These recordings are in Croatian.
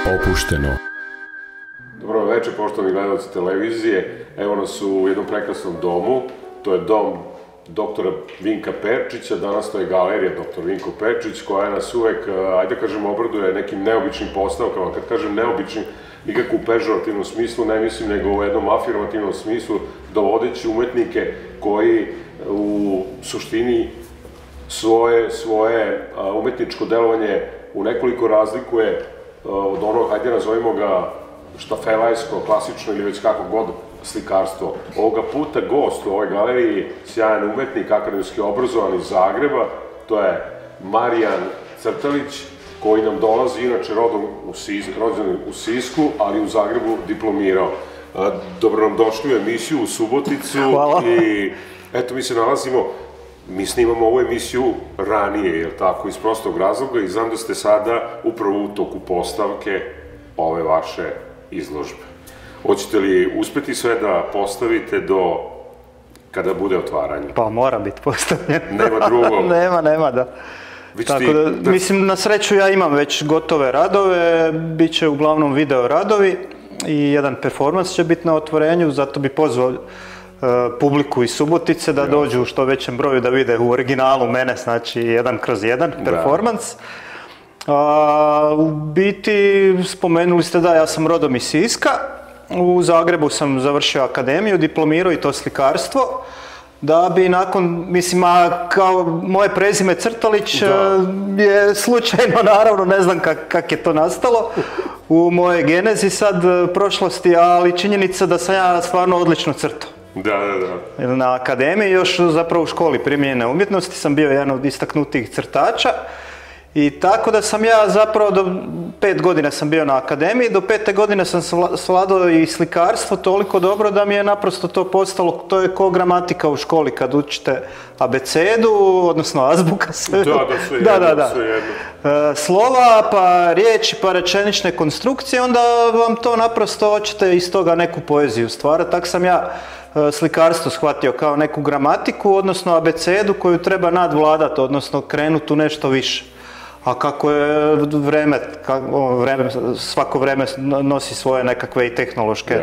Opušteno. Dobro večer, poštovani gledalci televizije. Evo nas u jednom prekrasnom domu. To je dom doktora Vinka Perčića. Danas to je galerija dr. Vinko Perčić, koja nas uvek, ajde kažem, obraduje nekim neobičnim postavkama. Kad kažem neobičnim, nikako u pežorativnom smislu, ne mislim, nego u jednom afirmativnom smislu, dovodeći umetnike koji u suštini svoje umetničko delovanje u nekoliko razlikuje od onog, hajde nazovimo ga, štafelajsko, klasično ili već kako god slikarstvo. Ovoga puta gost u ovoj galeriji, sjajan umetnik, akademski obrazovan iz Zagreba, to je Marijan Crtalić, koji nam dolazi, inače rođen u Sisku, ali u Zagrebu diplomirao. Dobro nam došli u emisiju u Suboticu. Hvala. I eto, mi se nalazimo, mi snimamo ovu emisiju ranije, jer tako, iz prostog razloga, i znam da ste sada upravo u toku postavke ove vaše izložbe. Hoćete li uspeti sve da postavite do kada bude otvaranje? Pa mora biti postavljen. Nema drugog. Nema, da. Tako da, mislim, na sreću ja imam već gotove radove, bit će uglavnom video radovi i jedan performans će biti na otvorenju, zato bi pozvao publiku iz Subotice da dođu u što većem broju da vide u originalu mene, znači 1/1 performans. U biti, spomenuli ste da ja sam rodom iz Siska, u Zagrebu sam završio akademiju, diplomirao i to slikarstvo, da bi nakon, mislim, kao moje prezime Crtalić je slučajno, naravno, ne znam kak je to nastalo u mojoj genezi sad, prošlosti, ali činjenica da sam ja stvarno odlično crtao. Da. Na akademiji, još zapravo u školi primijenjene umjetnosti, sam bio jedan od istaknutijih crtača. I tako da sam ja zapravo do 5 godina sam bio na akademiji, do 5. godine sam svladao i slikarstvo toliko dobro da mi je naprosto to postalo, to je ko gramatika u školi kad učite abecedu, odnosno azbuka sve. Da. Slova, pa riječi, pa rečenične konstrukcije, onda vam to naprosto hoćete iz toga neku poeziju stvarati. Tako sam ja slikarstvo shvatio kao neku gramatiku, odnosno abecedu koju treba nadvladati, odnosno krenuti u nešto više. A kako je svako vreme nosi svoje nekakve i tehnološke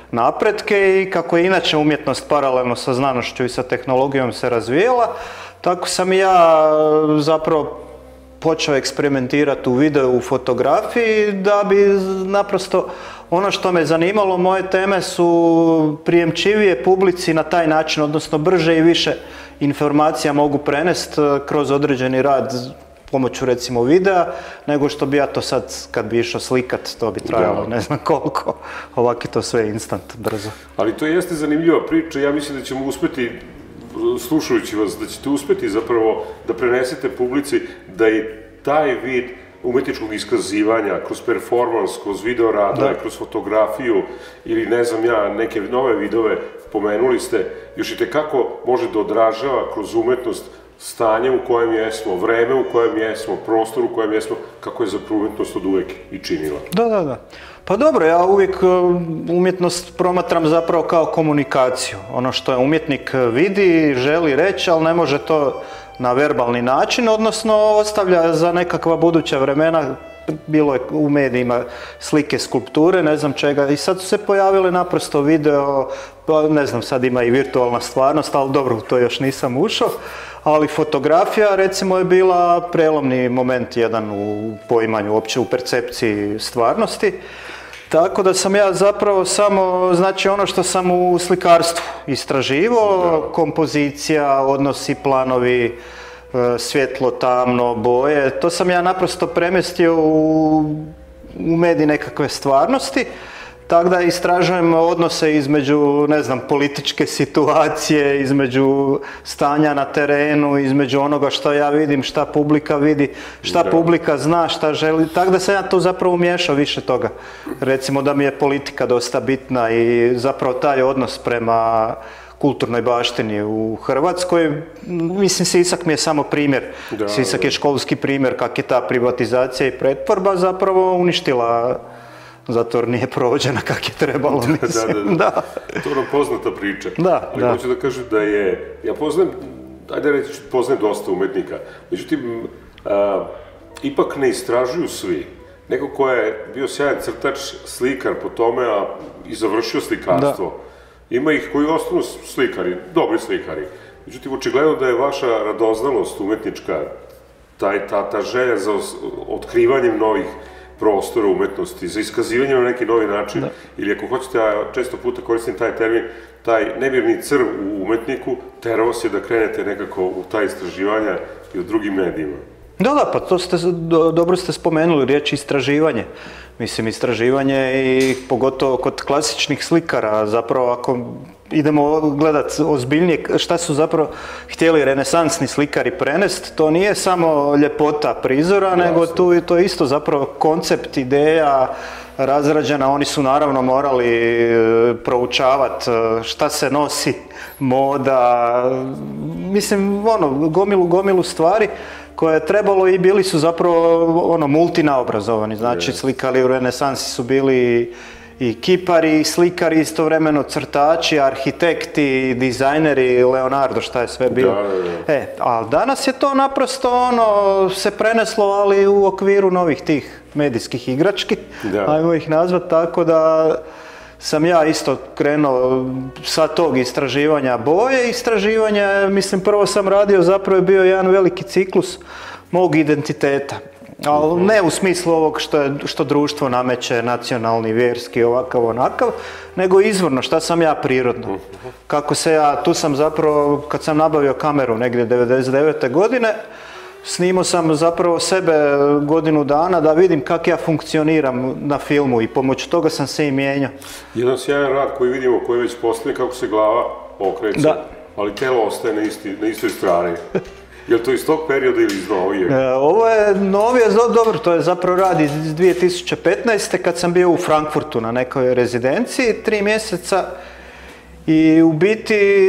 napretke i kako je inače umjetnost paralelno sa znanošću i sa tehnologijom se razvijela, tako sam i ja zapravo počeo eksperimentirati u videu, u fotografiji, da bi naprosto ono što me zanimalo, moje teme su prijemčivije publici na taj način, odnosno brže i više informacija mogu prenesti kroz određeni rad pomoću recimo videa, nego što bi ja to sad, kad bi išao slikat, to bi trajalo ne znam koliko. Ovako je to sve instant, brzo. Ali to jeste zanimljiva priča, ja mislim da ćemo uspeti, slušajući vas, da ćete uspeti zapravo da prenesete publici da je taj vid umetničkog iskazivanja, kroz performans, kroz video radove, kroz fotografiju ili ne znam ja, neke nove vidove, pomenuli ste, još i tekako može da odražava kroz umetnost stanje u kojem jesmo, vreme u kojem jesmo, prostor u kojem jesmo, kako je zapravo umetnost od uvek i činila. Da. Pa dobro, ja uvijek umjetnost promatram zapravo kao komunikaciju. Ono što je umjetnik vidi, želi reći, ali ne može to na verbalni način, odnosno ostavlja za nekakva buduća vremena. Bilo je u medijima slike, skulpture, ne znam čega, i sad su se pojavile naprosto video, ne znam, sad ima i virtualna stvarnost, ali dobro, u to još nisam ušao, ali fotografija recimo je bila prelomni moment jedan u poimanju, uopće u percepciji stvarnosti. Tako da sam ja zapravo samo, znači ono što sam u slikarstvu istraživao, kompozicija, odnosi, planovi, svjetlo, tamno, boje, to sam ja naprosto premjestio u medij nekakve stvarnosti, tako da istražujem odnose između, ne znam, političke situacije, između stanja na terenu, između onoga što ja vidim, šta publika vidi, šta publika zna, šta želi, tako da sam ja tu zapravo umiješao više toga. Recimo da mi je politika dosta bitna i zapravo taj odnos prema kulturnoj baštini u Hrvatskoj. Mislim, Sisak mi je samo primjer. Sisak je školski primjer kako je ta privatizacija i pretvorba zapravo uništila, zato jer nije provođena kako je trebalo, mislim. To je poznata priča. Ali hoću da kažem da je, ja poznajem, ajde reći, poznajem dosta umetnika, međutim, ipak ne istražuju svi. neko ko je bio sjajan crtač, slikar po tome, a i završio slikarstvo. Ima ih koji ostanu slikari, dobri slikari. Međutim, očigledno da je vaša radoznalost umetnička, ta želja za otkrivanjem novih prostora umetnosti, za iskazivanje na neki novi način, ili ako hoćete, ja često puta koristim taj termin, taj nemirni crv u umetniku, tera vas je da krenete nekako u ta istraživanja i u drugim medijima. Da, pa to dobro ste spomenuli, riječ istraživanje. Mislim, istraživanje i pogotovo kod klasičnih slikara, zapravo ako idemo gledati ozbiljnije šta su zapravo htjeli renesansni slikari prenesti, to nije samo ljepota prizora, nego to je isto zapravo koncept, ideja razrađena. Oni su naravno morali proučavati šta se nosi, moda, mislim, gomilu stvari koje je trebalo i bili su zapravo multinaobrazovani. Znači, slikari u renesansi su bili i kipari, i slikari, istovremeno crtači, arhitekti, dizajneri, Leonardo, šta je sve bilo. A danas je to naprosto se preneslo, ali u okviru novih tih medijskih igrački, ajmo ih nazvati, tako da sam ja isto krenuo sa tog istraživanja boje. Istraživanja, mislim, prvo sam radio, zapravo je bio jedan veliki ciklus mog identiteta. Ali ne u smislu ovog što društvo nameće, nacionalni, vjerski, ovakav, onakav, nego izvorno, šta sam ja prirodno. Kako se ja, tu sam zapravo, kad sam nabavio kameru negdje 99. godine, snimao sam zapravo sebe godinu dana da vidim kako ja funkcioniram na filmu i pomoću toga sam se i mijenjao. Jedan sjajan rad koji vidimo, koji već postoji, kako se glava okreće, ali telo ostaje na istoj strani. Je li to iz tog perioda ili iz novijeg? Ovo je novije, dobro, to je zapravo rad iz 2015. kad sam bio u Frankfurtu na nekoj rezidenciji, 3 mjeseca i u biti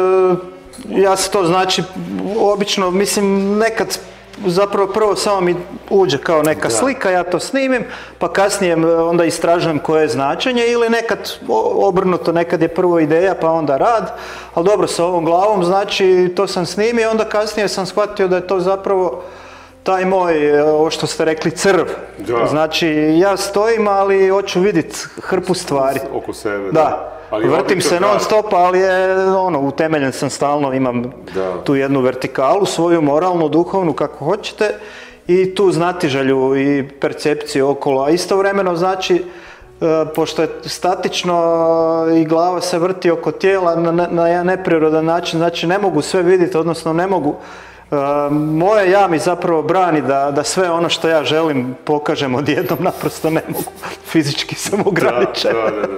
ja se to znači obično, mislim, nekad zapravo prvo samo mi uđe kao neka slika, ja to snimim, pa kasnije onda istražujem koje je značenje ili nekad obrnuto, nekad je prvo ideja pa onda rad, ali dobro, sa ovom glavom, znači to sam snimio, onda kasnije sam shvatio da je to zapravo taj moj, ovo što ste rekli, crv. Znači, ja stojim, ali hoću vidjeti hrpu stvari. Oko sebe, da. Vrtim se non stop, ali je utemeljen sam stalno, imam tu jednu vertikalu, svoju moralnu, duhovnu, kako hoćete, i tu znatiželju i percepciju okolo. A istovremeno, znači, pošto je statično i glava se vrti oko tijela na jedan neprirodan način, znači ne mogu sve vidjeti, odnosno ne mogu. Moje ja mi zapravo brani da sve ono što ja želim pokažem odjednom, naprosto ne mogu. Fizički sam ograničen.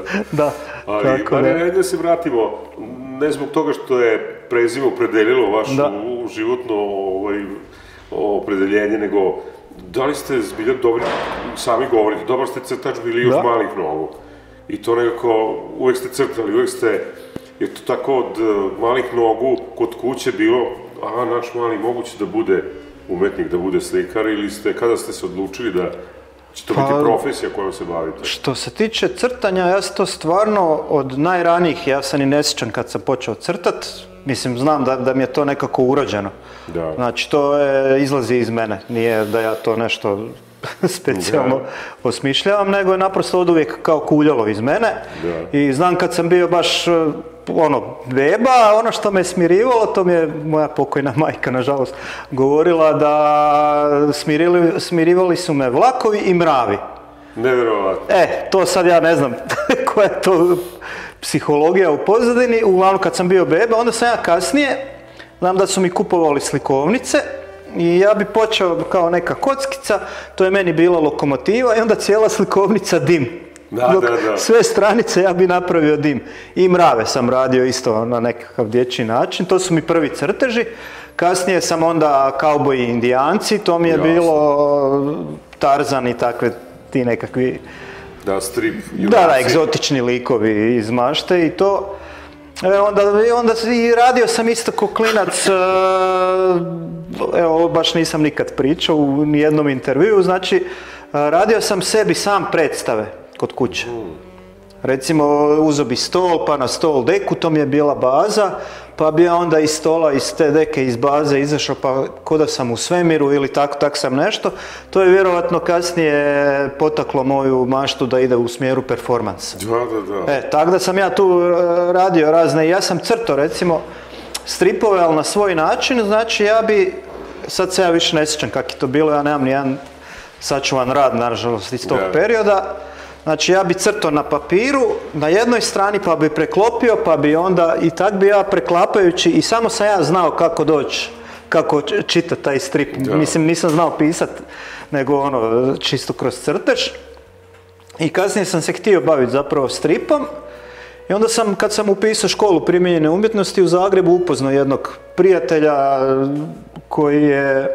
Ali da se vratimo, ne zbog toga što je prezime opredelilo vaše životno opredeljenje, nego da li ste zbilja dobri, sami govorite, dobar ste crtač bili još malih nogu. I to nekako, uvijek ste crtali, uvijek ste, je to tako od malih nogu kod kuće bilo, naš mali moguće da bude umetnik, da bude slikar, ili kada ste se odlučili da će to biti profesija kojom se bavite? Što se tiče crtanja, ja sam to stvarno od najranijih, ja sam i ne sjećam kad sam počeo crtat, mislim, znam da mi je to nekako urođeno. Znači, to izlazi iz mene, nije da ja to nešto specijalno osmišljavam, nego je naprosto oduvijek kao kuljalo iz mene. I znam kad sam bio baš beba, ono što me smirivalo, to mi je moja pokojna majka, nažalost, govorila da smirivali su me vlakovi i mravi. Nevjerovatno. To sad ja ne znam koja je to psihologija u pozadini. Uglavnom kad sam bio beba, onda sam ja kasnije, znam da su mi kupovali slikovnice i ja bi počeo kao neka kockica, to je meni bila lokomotiva i onda cijela slikovnica dim. Sve stranice ja bi napravio dim. I mrave sam radio isto na nekakav dječji način, to su mi prvi crteži. Kasnije sam onda kauboji i indijanci, to mi je bilo Tarzan i takve ti nekakvi... strip. Egzotični likovi iz mašte i to. Onda i radio sam isto ko klinac, evo, baš nisam nikad pričao u nijednom intervjuu, znači radio sam sebi sam predstave kod kuće. Recimo, uzo bi stol, pa na stol deku, to mi je bila baza, pa bi ja onda iz stola, iz te deke, iz baze izašao, pa ko da sam u svemiru ili tak sam nešto. To je vjerovatno kasnije potaklo moju maštu da ide u smjeru performansa. Da. Tako da sam ja tu radio razne, ja sam crto recimo stripove, ali na svoj način, znači ja bi, sad se ja više ne sjećam kako je to bilo, ja nemam nijedan sačuvan rad, nažalost, iz tog perioda. Znači ja bi crto na papiru, na jednoj strani, pa bi preklopio, pa bi onda, i tak bi ja preklapajući, i samo sam ja znao kako doći, kako čitati taj strip. Mislim, nisam znao pisat, nego ono, čisto kroz crtež. I kasnije sam se htio baviti zapravo stripom. I onda sam, kad sam upisao školu primijenjene umjetnosti u Zagrebu, upoznao jednog prijatelja koji je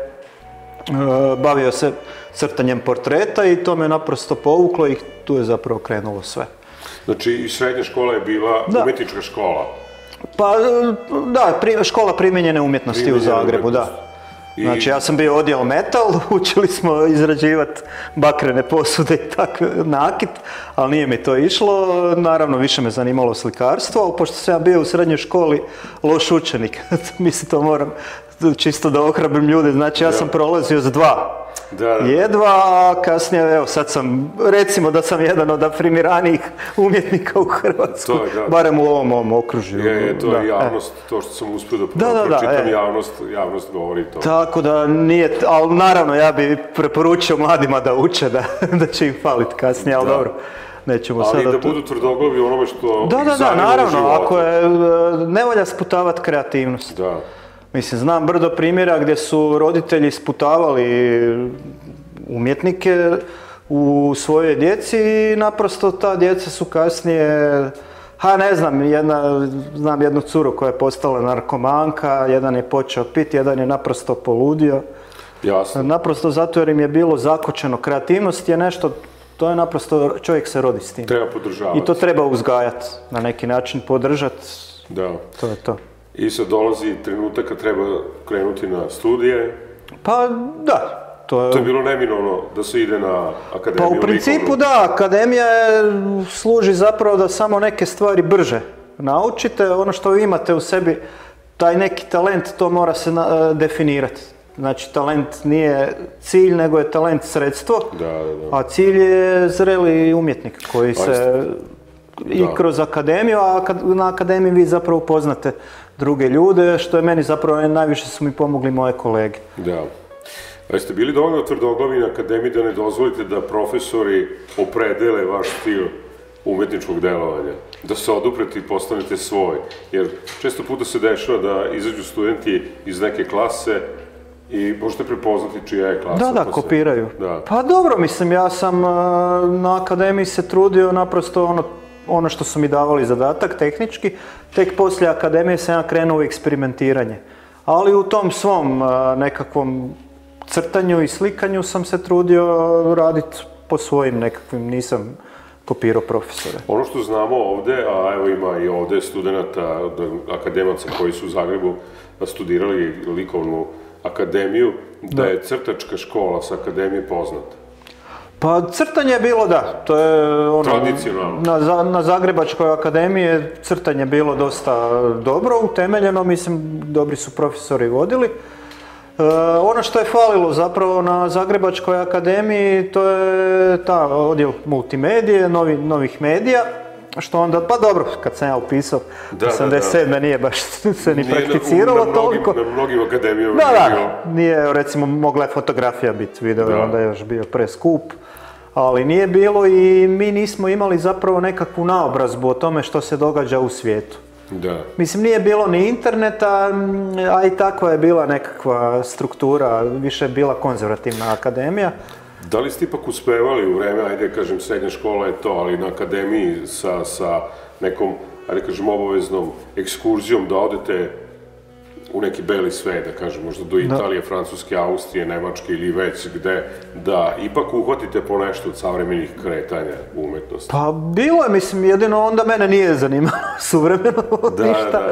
bavio se crtanjem portreta i to me naprosto povuklo i tu je zapravo krenulo sve. Znači i srednja škola je bila umjetnička škola? Pa da, škola primijenjene umjetnosti u Zagrebu, da. Znači ja sam bio odjel metal, učili smo izrađivati bakrene posude i tako nakit, ali nije mi to išlo. Naravno više me zanimalo slikarstvo, ali pošto sam ja bio u srednjoj školi loš učenik, mislim to moram čisto da ohrabrim ljude, znači ja sam prolazio s 2. Jedva, a kasnije, evo sad sam, recimo da sam jedan od afirmiranijih umjetnika u Hrvatskoj, barem u ovom mom okružju. To je javnost, to što sam uspio da pročitam, javnost govori to. Tako da nije, ali naravno ja bi preporučio mladima da uče, da će im faliti kasnije, ali dobro. Ali da budu tvrdoglavi onome što ih zanima u životu. Naravno, ako je, ne volja sputavati kreativnost. Mislim, znam brdo primjera gdje su roditelji sputavali umjetnike u svojoj djeci i naprosto ta djeca su kasnije, ne znam, znam jednu curu koja je postala narkomanka, jedan je počeo piti, jedan je naprosto poludio. Jasno. Naprosto zato jer im je bilo zakočeno. Kreativnost je nešto, to je naprosto, čovjek se rodi s tim. Treba podržavati. I to treba uzgajati, na neki način podržati. Da. To je to. I sad dolazi trenutak kad treba krenuti na studije. Pa da. To je bilo neminovno da se ide na akademiju? Pa u principu da, akademija služi zapravo da samo neke stvari brže naučite. Ono što vi imate u sebi, taj neki talent, to mora se definirati. Znači talent nije cilj, nego je talent sredstvo, a cilj je zreli umjetnik koji se i kroz akademiju, a na akademiji vi zapravo upoznate druge ljude, što je meni zapravo najviše su mi pomogli moje kolege. Da. A jeste bili dovoljno tvrdoglavi na akademiji da ne dozvolite da profesori opredele vaš stil umjetničkog delovanja? Da se oduprete i postanete svoj? Jer često puta se dešava da izađu studenti iz neke klase i možete prepoznati čija je klasa. Da, kopiraju. Pa dobro, mislim, ja sam na akademiji se trudio naprosto ono što su mi davali zadatak, tehnički, tek poslije akademije sam ja krenuo u eksperimentiranje. Ali u tom svom nekakvom crtanju i slikanju sam se trudio raditi po svojim nekakvim, nisam kopirao profesore. Ono što znamo ovde, a evo ima i ovde studenta, akademaca koji su u Zagrebu studirali likovnu akademiju, da je crtačka škola sa akademije poznata. Pa crtanje je bilo, da, to je ono, na Zagrebačkoj akademiji je crtanje bilo dosta dobro utemeljeno, mislim, dobri su profesori vodili. Ono što je falilo zapravo na Zagrebačkoj akademiji, to je ta odjel multimedije, novih medija, što onda, pa dobro, kad sam ja upisao, 87. nije baš se ni prakticiralo toliko. Na mnogim akademijama nije bilo. Nije, recimo, mogla je fotografija biti, video je onda još bio preskup, ali nije bilo i mi nismo imali zapravo nekakvu naobrazbu o tome što se događa u svijetu. Mislim, nije bilo ni interneta, a i takva je bila nekakva struktura, više je bila konzervativna akademija. Da li ste ipak uspevali u vreme, ajde kažem, srednja škola je to, ali na akademiji sa nekom, ajde kažem, obaveznom ekskurzijom da odete u neki beli svet, da kažem, možda do Italije, Francuske, Austrije, Nemačke ili već gde, da ipak uhvatite po nešto od savremenih kretanja u umetnosti? Pa bilo je, mislim, jedino onda mene nije zanimalo suvremeno ništa.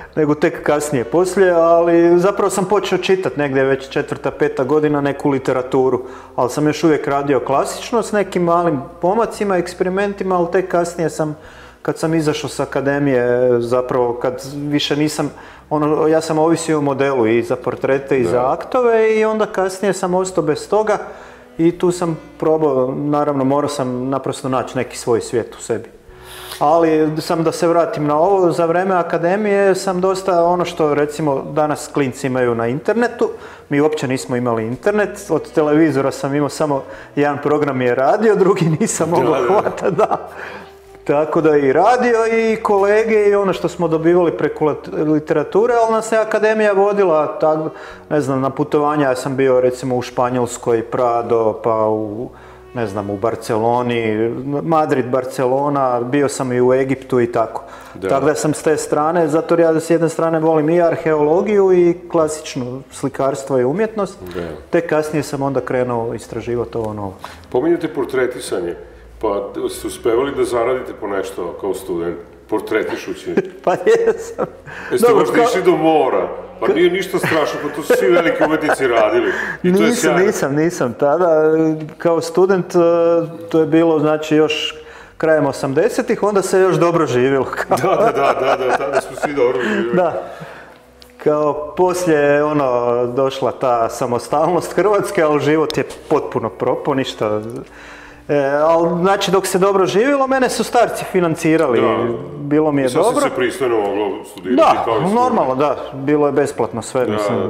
nego tek kasnije poslije, ali zapravo sam počeo čitati negdje već 4., 5. godina neku literaturu, ali sam još uvijek radio klasično s nekim malim pomacima, eksperimentima, ali tek kasnije sam, kad sam izašao s akademije, zapravo kad više nisam, ja sam ovisio o modelu i za portrete i za aktove i onda kasnije sam ostao bez toga i tu sam probao, naravno morao sam naprosto naći neki svoj svijet u sebi. Ali sam da se vratim na ovo, za vrijeme akademije sam dosta ono što recimo danas klinci imaju na internetu, mi uopće nismo imali internet, od televizora sam imao samo jedan program je radio, drugi nisam mogao hvatati, da. Tako da i radio i kolege i ono što smo dobivali preko literature, ali nas je akademija vodila, ne znam, na putovanja, ja sam bio recimo u Španjolskoj, Prado, pa u Barceloni, Madrid, Barcelona, bio sam i u Egiptu i tako. Tako da sam s te strane, zato ja s jedne strane volim i arheologiju i klasično slikarstvo i umjetnost, te kasnije sam onda krenuo istraživati ovo novo. Pominjate portretisanje. Pa ste uspevali da zaradite po nešto kao student, portretišući? Pa jesam. Jeste možda išli do mora? Pa nije ništa strašno, pa to su svi veliki umetnici radili. Nisam. Tada kao student to je bilo znači još krajem 80-ih, onda se još dobro živjelo. Da, tada smo svi dobro živjeli. Da. Kao poslije došla ta samostalnost Hrvatske, ali život je potpuno propao, ništa. Ali znači dok se dobro živjelo, mene su starci financirali, bilo mi je dobro. Sad se pristojno moglo studirati kao i student. Da, normalno, da, bilo je besplatno sve,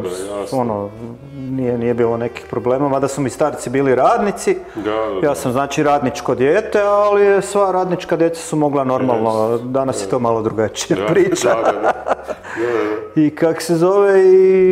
nije bilo nekih problema, mada su mi starci bili radnici, ja sam znači radničko dijete, ali sva radnička djeca su mogla normalno, danas je to malo drugačija priča. I kak se zove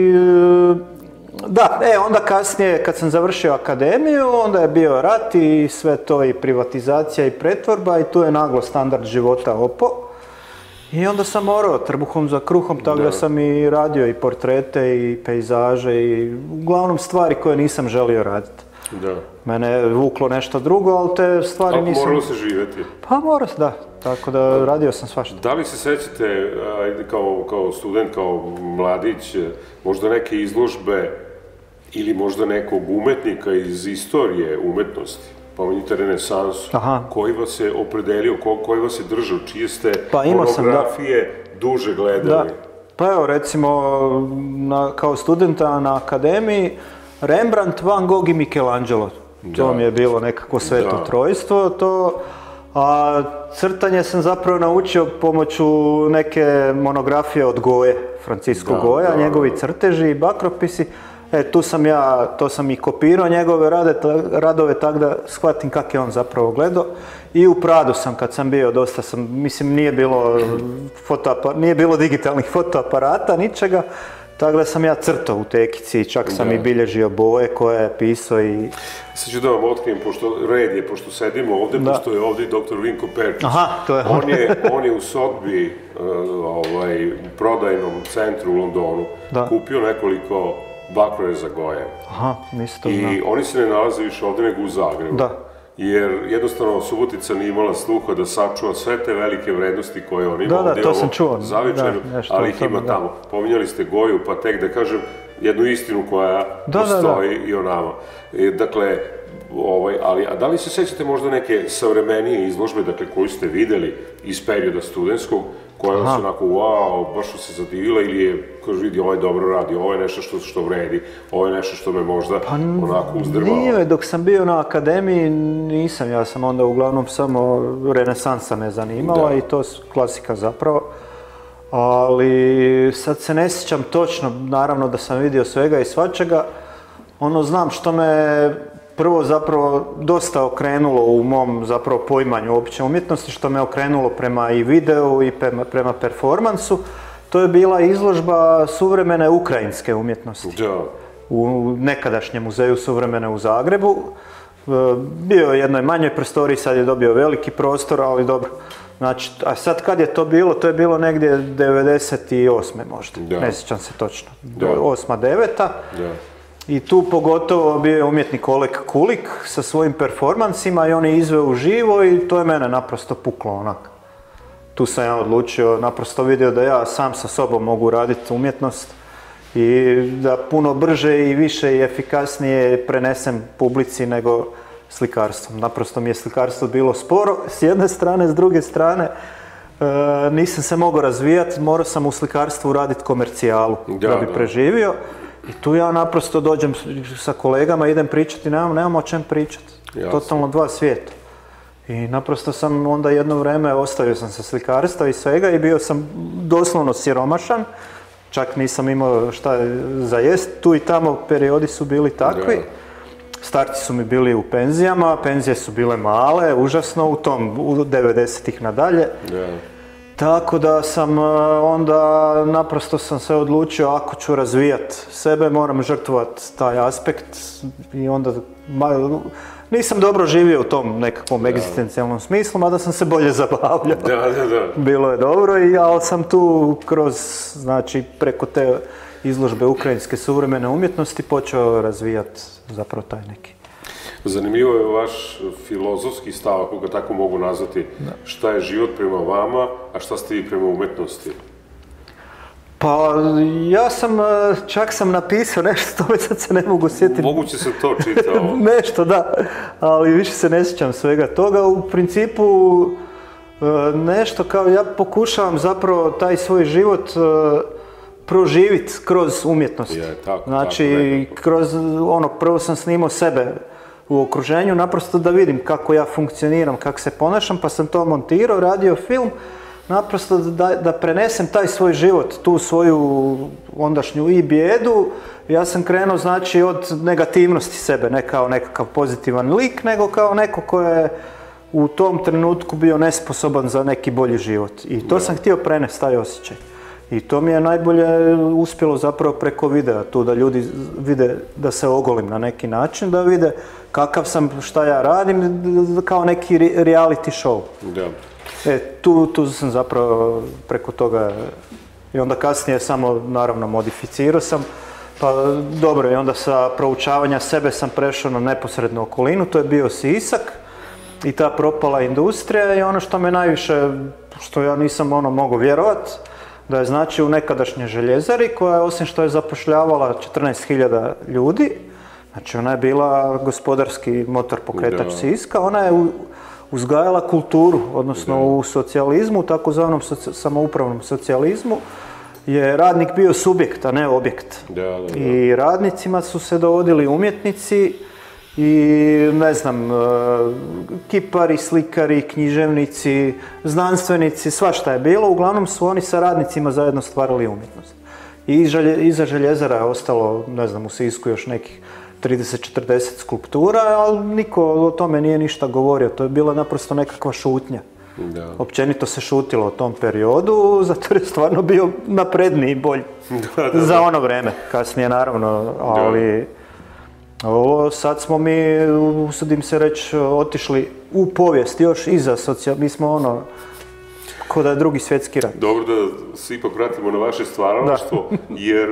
onda kasnije kad sam završio akademiju, onda je bio rat i sve to i privatizacija i pretvorba i tu je naglo standard života opao. I onda sam morao trbuhom za kruhom, tako da sam i radio i portrete i pejzaže i uglavnom stvari koje nisam želio raditi. Mene je vuklo nešto drugo, ali te stvari nisam... Moralo se živjeti? Pa morao se, da. Tako da radio sam svašta. Da li se sećate kao student, kao mladić, možda neke izložbe ili možda nekog umetnika iz istorije umetnosti, pomenite renesansu, koji vas je opredelio, koji vas je držao, čije ste monografije duže gledali? Pa evo, recimo, kao studenta na akademiji, Rembrandt, Van Gogh i Michelangelo. To mi je bilo nekako sveto trojstvo, a crtanje sam zapravo naučio pomoću neke monografije od Goje, Francisco Goya, njegovi crteži i bakropisi. To sam i kopirao njegove radove tako da shvatim kako je on zapravo gledao. I u Pradu sam, kad sam bio, dosta sam, mislim nije bilo digitalnih fotoaparata, ničega, tako da sam ja crtao u tekici, čak sam i bilježio boje koje je pisao i... Sad ću da vam otkrijem, pošto sedimo ovdje, pošto je ovdje dr. Vinko Perčić. On je u Sotheby's, u prodajnom centru u Londonu, kupio nekoliko bakroreza Goje. I oni se ne nalaze više ovdje nego u Zagrebu. Jer jednostavno Subotica nije imala sluha da sačuva sve te velike vrednosti koje on ima ovdje ovo zavičaju, ali ih ima tamo. Pominjali ste Goju, pa tek da kažem jednu istinu koja postoji i o nama. Dakle, a da li se sećate možda neke savremenije izložbe, dakle, koju ste vidjeli iz perioda studentskog, koja vas onako, wow, baš su se zadivila ili je, kaže, vidi, ovo je dobro radi, ovo je nešto što vredi, ovo je nešto što me možda onako uzdrmalo? Nije, dok sam bio na akademiji nisam, ja sam onda uglavnom samo renesansa me zanimala i to klasika zapravo. Ali sad se ne sjećam točno, naravno da sam vidio svega i svačega, znam što me prvo zapravo dosta okrenulo u mom zapravo poimanju opće umjetnosti, što me okrenulo prema i videu i prema performansu, to je bila izložba suvremene ukrajinske umjetnosti u nekadašnjem muzeju suvremene u Zagrebu. Bio je u jednoj manjoj prostoriji, sad je dobio veliki prostor, ali dobro. Znači, a sad kad je to bilo? To je bilo negdje 98. možda, ne sjećam se točno, 8. 9. I tu pogotovo bio je umjetnik Oleg Kulik sa svojim performansima i on je izveo uživo i to je mene naprosto puklo onak. tu sam ja odlučio, naprosto vidio da ja sam sa sobom mogu raditi umjetnost i da puno brže i više i efikasnije prenesem publici nego slikarstvom. Naprosto mi je slikarstvo bilo sporo s jedne strane, s druge strane nisam se mogao razvijati, morao sam u slikarstvu raditi komercijalu da bi preživio. I tu ja naprosto dođem sa kolegama, idem pričati, nemamo o čem pričati. Totalno dva svijeta. I naprosto sam onda jedno vrijeme ostavio sam se slikarstva i svega i bio sam doslovno siromašan. Čak nisam imao šta za jest. Tu i tamo periodi su bili takvi. Starci su mi bili u penzijama, penzije su bile male, užasno u 90-ih nadalje. Tako da sam onda naprosto sam se odlučio ako ću razvijati sebe moram žrtvovati taj aspekt i onda nisam dobro živio u tom nekakvom egzistencijalnom smislu, mada sam se bolje zabavljao. Bilo je dobro, ali sam tu kroz, znači preko te izložbe ukrajinske suvremene umjetnosti počeo razvijati zapravo taj neki. Zanimljivo je vaš filozofski stav, ako ga tako mogu nazvati, šta je život prema vama, a šta ste vi prema umjetnosti? Pa ja čak sam napisao nešto, tome sad se ne mogu sjetiti. Moguće sam to čitao. Nešto, da, ali više se ne sjećam svega toga. U principu nešto kao ja pokušavam zapravo taj svoj život proživiti kroz umjetnost. Znači, kroz prvo sam snimao sebe u okruženju, naprosto da vidim kako ja funkcioniram, kako se ponašam, pa sam to montirao, radio film, naprosto da prenesem taj svoj život, tu svoju ondašnju i bijedu. Ja sam krenuo, znači, od negativnosti sebe, ne kao nekakav pozitivan lik, nego kao neko ko je u tom trenutku bio nesposoban za neki bolji život. I to sam htio prenesti, taj osjećaj. I to mi je najbolje uspjelo zapravo preko videa, tu da ljudi vide da se ogolim na neki način, da vide kakav sam, šta ja radim, kao neki reality show. Tu sam zapravo preko toga i onda kasnije samo naravno modificirao sam, pa dobro i onda sa proučavanja sebe sam prešao na neposrednu okolinu, to je bio Sisak i ta propala industrija i ono što me najviše, što ja nisam mogao vjerovati, da je znači u nekadašnjoj željezari koja je osim što je zapošljavala 14.000 ljudi, znači ona je bila gospodarski motor pokretač Siska, ona je uzgajala kulturu, odnosno u socijalizmu, takozvanom samoupravnom socijalizmu, je radnik bio subjekt, a ne objekt. I radnicima su se dovodili umjetnici i ne znam, kipari, slikari, književnici, znanstvenici, svašta je bilo. Uglavnom su oni sa radnicima zajedno stvarali umjetnost. I iza željezara je ostalo, ne znam, u Sisku još nekih 30-40 skulptura, ali niko o tome nije ništa govorio. To je bila naprosto nekakva šutnja. Općenito se šutilo o tom periodu, zato je stvarno bio napredniji i bolji. Za ono vreme, kasnije naravno, ali ovo sad smo mi, usudim se reći, otišli u povijest, još iza mi smo ko da je Drugi svjetski rat. Dobro da se ipak vratimo na vaše stvaralaštvo, jer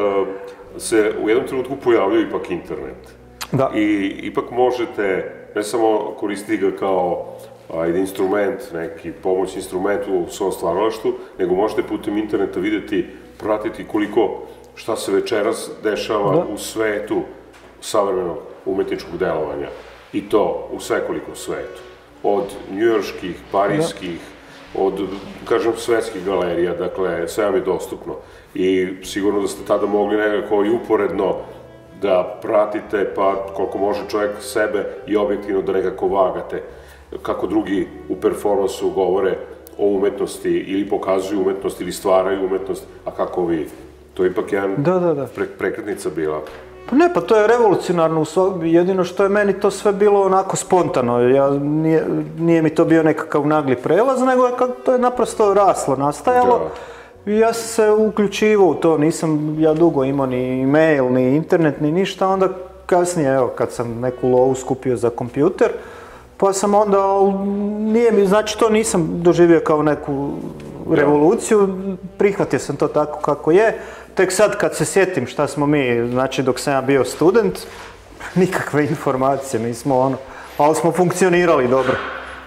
se u jednom trenutku pojavljaju ipak internet. I ipak možete ne samo koristiti ga kao instrument, neki pomoćni instrument u svom stvaralaštvu, nego možete putem interneta vidjeti, pratiti šta se večeras dešava u svetu savremenog umjetničkog delovanja. I to u svekolikom svetu. Od njujorških, parijskih, od, kažem, svetskih galerija, dakle, sve vam je dostupno. I sigurno da ste tada mogli nekako i uporedno da pratite, pa koliko može čovjek sebe i objektivno da nekako vagate kako drugi u performansu govore o umetnosti ili pokazuju umetnost ili stvaraju umetnost, a kako vi. To je ipak jedan prekretnica bila. Pa ne, pa to je revolucionarno, jedino što je meni to sve bilo onako spontano, nije mi to bio nekakav nagli prelaz, nego to je naprosto raslo, nastajalo i ja sam se uključivao u to, nisam ja dugo imao ni e-mail, ni internet, ni ništa, onda kasnije, evo, kad sam neku lovu skupio za kompjuter, pa sam onda, znači to nisam doživio kao neku revoluciju, prihvatio sam to tako kako je. Tek sad kad se sjetim šta smo mi, znači dok sam ja bio student, nikakve informacije, nismo ali smo funkcionirali dobro.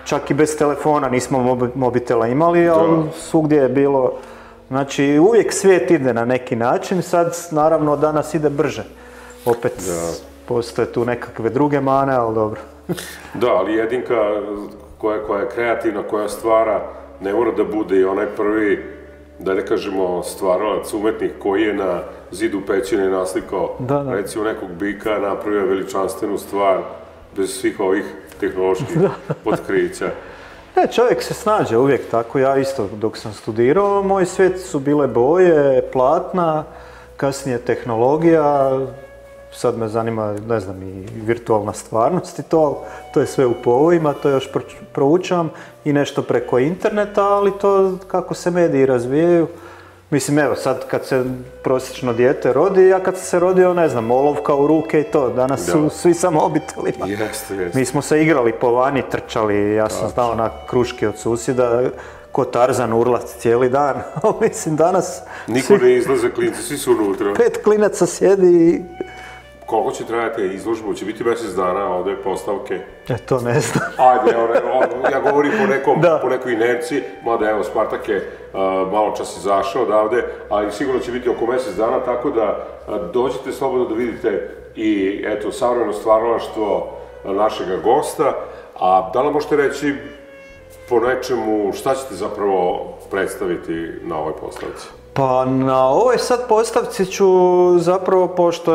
čak i bez telefona nismo mobitela imali, ali svugdje je bilo, znači uvijek svijet ide na neki način, sad naravno danas ide brže, opet postoje tu nekakve druge mane, ali dobro. Da, ali jedinka koja je kreativna, koja stvara, ne mora da bude i onaj prvi, da ne kažemo, stvaralac, umetnik koji je na zidu pećine naslikao, recimo nekog bika, napravio veličanstvenu stvar bez svih ovih tehnoloških otkrića. Ne, čovjek se snađe uvijek tako, ja isto dok sam studirao, moj svijet su bile boje, platna, kasnije tehnologija, sad me zanima, ne znam, i virtualna stvarnost i to je sve u povojima, to još proučavam i nešto preko interneta, ali to kako se mediji razvijaju. Mislim, evo, sad kad se prosječno dijete rodi, ja kad sam se rodio, ne znam, olovka u ruke i to, danas su svi sa mobitelima. Jeste. Mi smo se igrali po vani, trčali, ja sam znao na kruške od susjeda, ko Tarzan urlat cijeli dan, mislim danas... Niko ne izlaze, klinci, svi su unutra. 5 klinaca sjedi i... Koliko će trajati izložba? Će biti mjesec dana ovdje postavke? To ne znam. Ajde, ja govorim po nekoj inerciji, mada evo Spartak je malo čas izašao odavde, ali sigurno će biti oko mjesec dana, tako da dođite slobodno da vidite i eto, savremeno stvaralaštvo našega gosta, a da li možete reći po nečemu šta ćete zapravo predstaviti na ovoj postavci? Pa na ovoj sad postavci ću zapravo,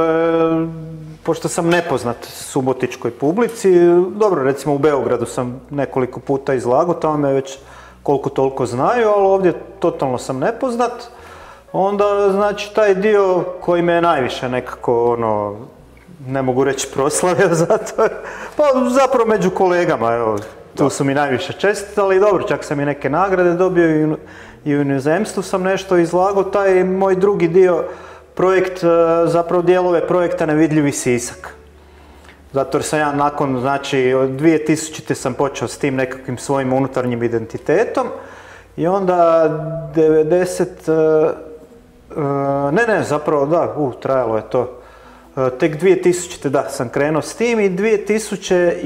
pošto sam nepoznat subotičkoj publici, dobro, recimo u Beogradu sam nekoliko puta izlagao, tamo me već koliko toliko znaju, ali ovdje totalno sam nepoznat, onda znači taj dio koji me je najviše nekako, ne mogu reći proslavio zato, pa zapravo među kolegama, evo, tu su mi najviše čestitali, dobro, čak sam i neke nagrade dobio i u inozemstvu sam nešto izlagao, taj moj drugi dio, projekt, zapravo dijelove projekta Nevidljivi Sisak. Zato jer sam ja nakon, znači, od 2000. sam počeo s tim nekakvim svojim unutarnjim identitetom i onda 90, zapravo da, trajalo je to. Tek 2000. da, sam krenuo s tim i 2006.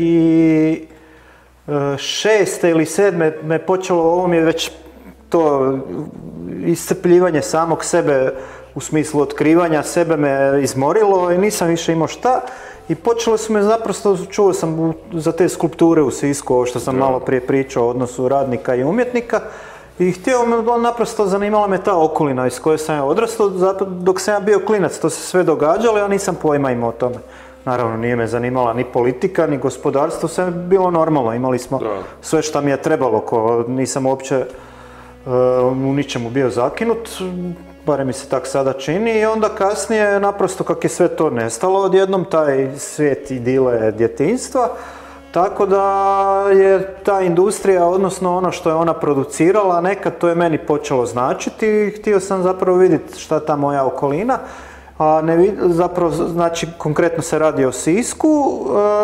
ili 2007. me počelo, ovo mi je već to iscrpljivanje samog sebe u smislu otkrivanja sebe me izmorilo i nisam više imao šta i počelo su me zaprosto, čuo sam za te skulpture u Sisku, ovo što sam malo prije pričao o odnosu radnika i umjetnika i naprosto zanimala me ta okolina iz koje sam ja odrastao, dok sam ja bio klinac, to se sve događalo, ja nisam pojma imao o tome. Naravno, nije me zanimala ni politika, ni gospodarstvo, sve je bilo normalno, imali smo sve što mi je trebalo, nisam uopće u ničemu bio zakinut, barem mi se tak sada čini i onda kasnije naprosto kako je sve to nestalo odjednom, taj svijet idile djetinjstva, tako da je ta industrija, odnosno ono što je ona producirala, nekad to je meni počelo značiti i htio sam zapravo vidjeti šta ta moja okolina, zapravo znači konkretno se radi o Sisku,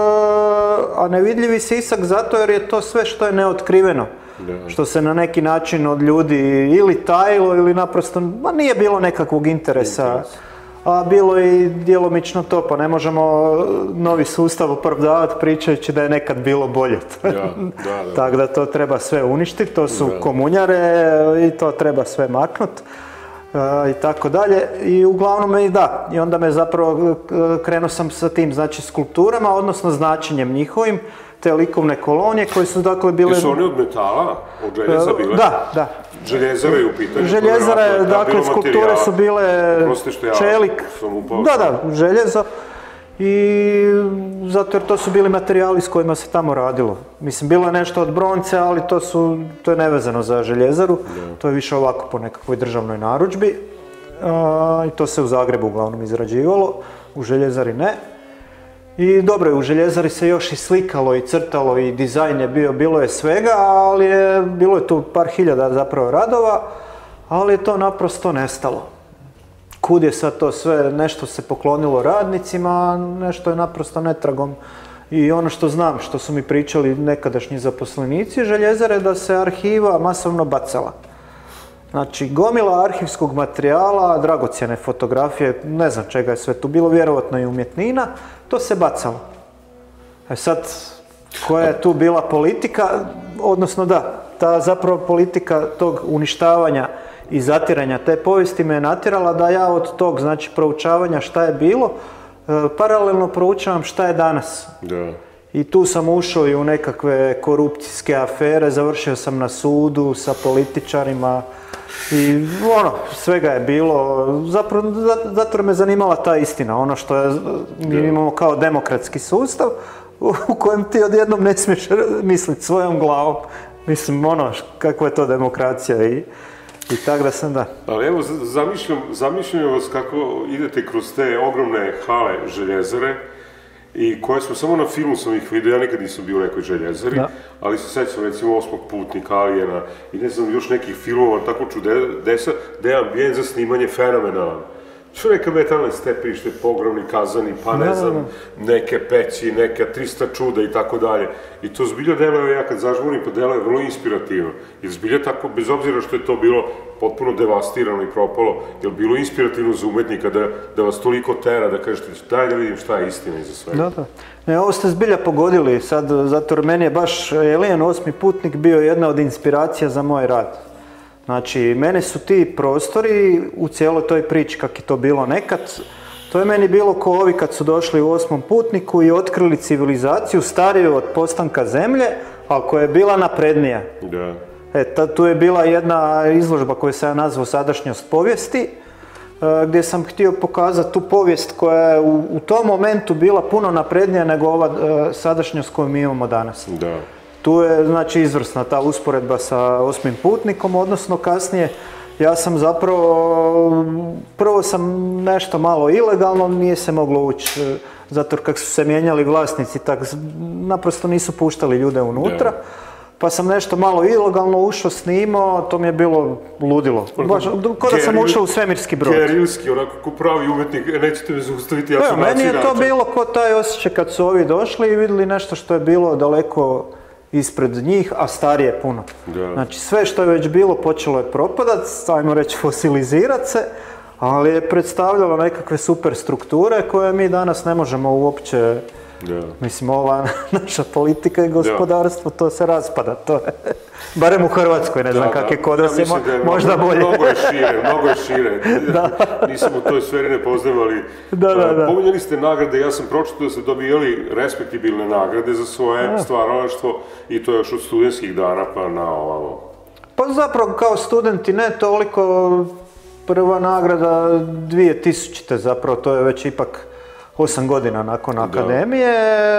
a Nevidljivi Sisak zato jer je to sve što je neotkriveno. Što se na neki način od ljudi ili tajilo ili naprosto, nije bilo nekakvog interesa, a bilo je i djelomično to, pa ne možemo novi sustav opravdavati pričajući da je nekad bilo bolje. Tako da to treba sve uništiti, to su komunjare i to treba sve maknuti. I tako dalje i uglavnom i onda me zapravo krenuo sam sa tim znači skulpturama, odnosno značenjem njihovim, te likovne kolonije koje su dakle bile... Jesu oni od metala, od željeza bile? Da. Željezara je u pitanju? Željezara je, dakle skulpture su bile čelik, željezo i zato jer to su bili materijali s kojima se tamo radilo. Mislim, bilo je nešto od bronce, ali to je nevezano za željezaru, to je više ovako po nekakvoj državnoj narudžbi i to se u Zagrebu uglavnom izrađivalo, u željezari ne. I dobro, u željezari se još i slikalo i crtalo i dizajn je bio, bilo je svega, ali bilo je tu par hiljada zapravo radova, ali je to naprosto nestalo. Kud je sad to sve, nešto se poklonilo radnicima, nešto je naprosto netragom. I ono što znam, što su mi pričali nekadašnji zaposlenici željezare, da se arhiva masovno bacala. Znači, gomila arhivskog materijala, dragocjene fotografije, ne znam čega je sve tu bilo, vjerovatno i umjetnina, to se bacalo. Sad, koja je tu bila politika, odnosno da, ta zapravo politika tog uništavanja i zatiranja te povijesti me je natjerala da ja od tog, znači, proučavanja šta je bilo, paralelno proučavam šta je danas. Da. I tu sam ušao i u nekakve korupcijske afere, završio sam na sudu sa političarima i svega je bilo. Zapravo, zato me zanimala ta istina, ono što je, mi imamo kao demokratski sustav u kojem ti odjednom ne smiješ misliti svojom glavom. Mislim, kakva je to demokracija i tako da sam da. Ali evo, zamišljam vas kako idete kroz te ogromne hale željezare i koje smo, samo na filmu sam ih vidio, ja nikad nisam bio u nekoj željezari, ali se sećam recimo Osmog putnika, Alijena i ne znam još nekih filmova tako čudesa, da je ambijent za snimanje fenomenalan. Što neka metalne stepenište, pogromni kazani, pa ne znam, neke peći, neka 300 čuda i tako dalje. I to zbilja deluje, ja kad zažmurim, pa deluje vrlo inspirativno. Jer zbilja tako, bez obzira što je to bilo potpuno devastirano i propalo, je bilo inspirativno za umetnika da vas toliko tera, da kažete, daj da vidim šta je istina iza svega. Da. Ne, ovo ste zbilja pogodili sad, zato jer meni je baš Alien, Osmi putnik bio jedna od inspiracija za moj rad. Znači, mene su ti prostori u cijeloj toj priči, kak je to bilo nekad, to je meni bilo ko ovi kad su došli u Osmom putniku i otkrili civilizaciju stariju od postanka zemlje, ali koja je bila naprednija. Da. Tu je bila jedna izložba koju sam ja nazvao Sadašnjost povijesti, gdje sam htio pokazati tu povijest koja je u tom momentu bila puno naprednija nego ova sadašnjost koju mi imamo danas. Da. Tu je, znači, izvrsna ta usporedba sa Osmim putnikom, odnosno kasnije ja sam zapravo, prvo sam nešto malo ilegalno, nije se moglo ući, zato kako su se mijenjali vlasnici, tak naprosto nisu puštali ljude unutra. Pa sam nešto malo ilegalno ušao, snimao, to mi je bilo ludilo. Baš, kao da sam ušao u svemirski brod. Gerilski, onako ko pravi umetnik, nećete me zaustaviti, ja sam meni je to bilo kao taj osjećaj kad su ovi došli i vidjeli nešto što je bilo daleko ispred njih, a starije puno. Da. Znači, sve što je već bilo počelo je propadat, ajmo reći fosilizirat se, ali je predstavljalo nekakve super strukture koje mi danas ne možemo uopće. Mislim, ova naša politika i gospodarstvo, to se raspada, to je, barem u Hrvatskoj, ne znam kak je kod vas, možda bolje. Mnogo je šire, nisam u toj sferi ne poznajem, ali pominjali ste nagrade, ja sam pročitao da ste dobijali respektibilne nagrade za svoje stvaralaštvo i to još od studentskih dana pa na ovamo. Pa zapravo kao studenti ne toliko, prva nagrada 2000. zapravo, to je već ipak 8 godina nakon akademije,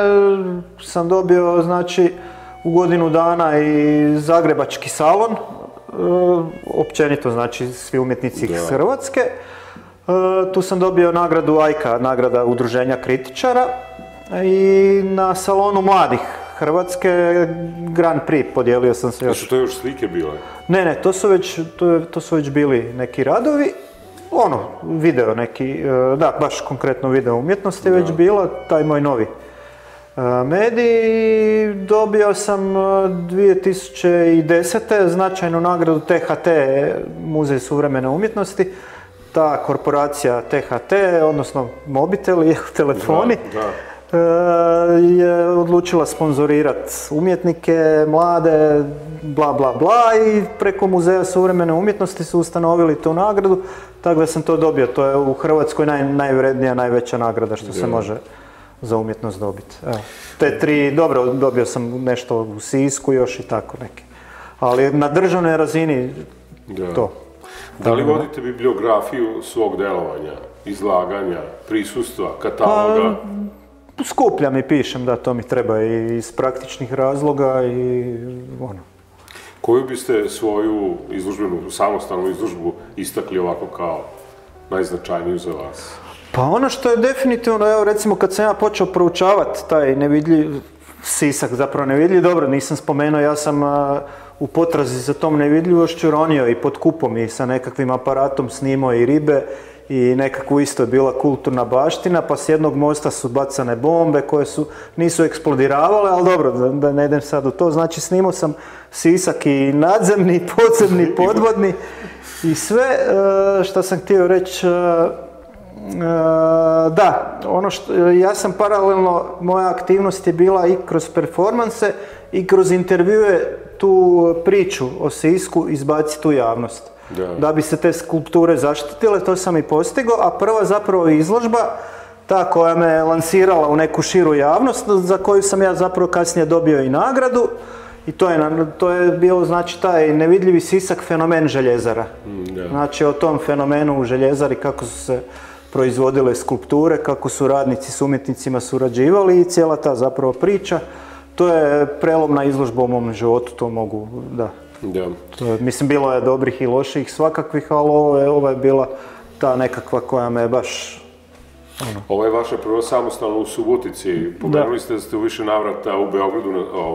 sam dobio, znači, u godinu dana i Zagrebački salon, općenito, znači, svi umjetnici iz Hrvatske. Tu sam dobio nagradu AIKA, nagrada Udruženja kritičara, i na salonu mladih Hrvatske Grand Prix podijelio sam se još. Su to još slike bile? Ne, to su već bili neki radovi. Video neki, da, baš konkretno video umjetnosti već bilo, taj moj novi medij. Dobio sam 2010. značajnu nagradu THT, Muzej suvremene umjetnosti. Ta korporacija THT, odnosno mobiteli, telefoni, je odlučila sponzorirati umjetnike, mlade, bla bla bla, i preko Muzeja suvremene umjetnosti su ustanovili tu nagradu, tako da sam to dobio. To je u Hrvatskoj najvrednija, najveća nagrada što se može za umjetnost dobiti. Te tri, dobro, dobio sam nešto u Sisku još i tako neke. Ali na državnoj razini to. Da li vodite bibliografiju svog delovanja, izlaganja, prisustva, kataloga? Skupljam i pišem, da, to mi treba i iz praktičnih razloga i Koju biste svoju izložbenu, samostalnu izložbu istakli ovako kao najznačajniju za vas? Pa ono što je definitivno, evo recimo kad sam ja počeo proučavati taj nevidljiv Sisak, zapravo nevidljiv, dobro, nisam spomenuo, ja sam u potrazi za tom nevidljivošću ronio i pod kupom i sa nekakvim aparatom snimao i ribe i nekako isto je bila kulturna baština, pa s jednog mosta su bacane bombe koje nisu eksplodiravale, ali dobro, da ne idem sad u to, znači snimao sam Sisak i nadzemni, podzemni, podvodni i sve što sam htio reći, Da, ja sam paralelno, moja aktivnost je bila i kroz performanse i kroz intervjue tu priču o Sisku izbaciti u javnost. Da bi se te skulpture zaštitile, to sam i postigao, a prva zapravo izložba, ta koja me lansirala u neku širu javnost, za koju sam ja zapravo kasnije dobio i nagradu, i to je bio, znači, taj nevidljivi Sisak, fenomen željezara. Znači, o tom fenomenu u željezari, kako su se proizvodile skulpture, kako su radnici s umjetnicima surađivali i cijela ta zapravo priča. To je prelomna izložba u mom životu, to mogu, da. Mislim, bilo je dobrih i loših svakakvih, ali ovo je bila ta nekakva koja me baš... Ovo je vaša prva samostalna u Subotici. Pomenuli ste da ste u više navrata u Beogradu